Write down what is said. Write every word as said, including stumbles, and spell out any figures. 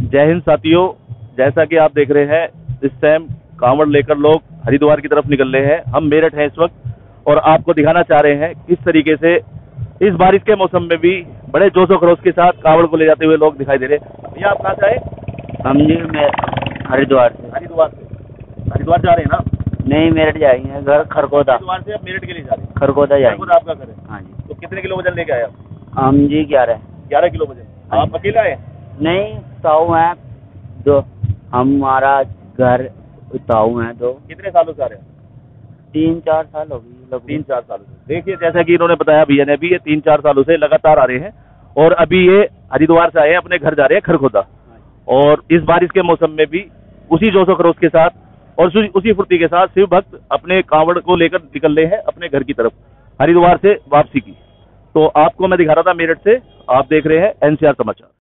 जय हिंद साथियों, जैसा कि आप देख रहे हैं इस टाइम कांवड़ लेकर लोग हरिद्वार की तरफ निकल रहे हैं। हम मेरठ हैं इस वक्त और आपको दिखाना चाह रहे हैं किस तरीके से इस बारिश के मौसम में भी बड़े जोशो खरोश के साथ कांवड़ को ले जाते हुए लोग दिखाई दे रहे हैं। भैया आप कहाँ से आए? हम जी मैं हरिद्वार से। हरिद्वार से हरिद्वार जा रहे हैं ना? नहीं, मेरठ जाएंगे, घर खरगोदा। हरिद्वार से आप मेरठ के लिए जा रहे हैं? खरगोदा जाएंगे। खरगोदा आपका घर है? हाँ जी। तो कितने किलो वजन लेके आए आप? हम जी ग्यारह ग्यारह किलो वजन। आप अकेले आए? नहीं, ताऊ हैं दो। हमारा घर ताऊ हैं दो। कितने सालों से आ रहे हैं? तीन चार साल हो गई। तीन चार सालों से। देखिए, जैसा कि इन्होंने बताया भैया ने भी, ये तीन चार सालों से लगातार आ रहे हैं और अभी ये हरिद्वार से आए हैं, अपने घर जा रहे हैं खरगोदा। और इस बारिश के मौसम में भी उसी जोशो खरोश के साथ और उसी फुर्ती के साथ शिव भक्त अपने कांवड़ को लेकर निकल रहे हैं अपने घर की तरफ, हरिद्वार से वापसी की। तो आपको मैं दिखा रहा था मेरठ से। आप देख रहे हैं एनसीआर समाचार।